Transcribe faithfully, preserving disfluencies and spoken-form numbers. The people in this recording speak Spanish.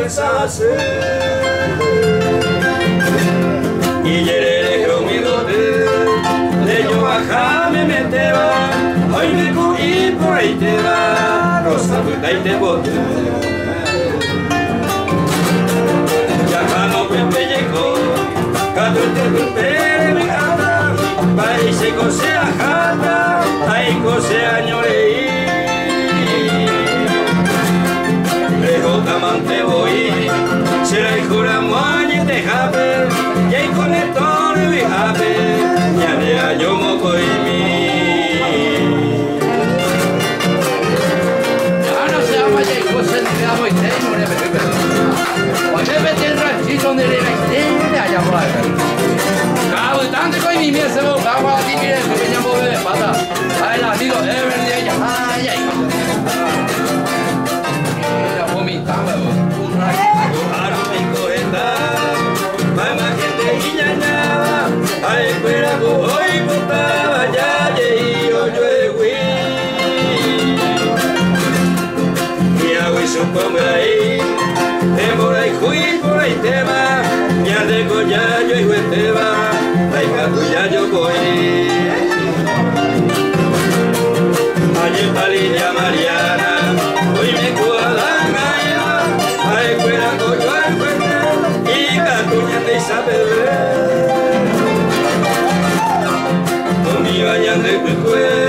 sase y yerere comidote de yo baja me meteba hoy me cogí por ahí te va rosa tu y te bote ya no me pellejo cato te golpe me gata país se cose a jata ahí cose a ñoreí Tamante voy, será el juramañe de jape, y el conector de jape, ya le hallo moco y mi. Ya no se llama ya el cosa ni la voy a tener, no le veo, pero. Oye, vete el ranchito donde le vete, allá por ahí. Cabo, tanto que mi mía se va a agua, aquí mire, que me llamo de pata. Ahí la digo, es verdad, ay, ay, ay. Ay, fuera hoy botaba ya y yo lluevi y hago y supongo ahí te por ahí fui por ahí te va ya de ya yo y te va ay gato ya yo voy ayer palilla Mariana hoy me cuadran allá ay fuera coyo ay fuera y gato ya te sabe vayan de cuecue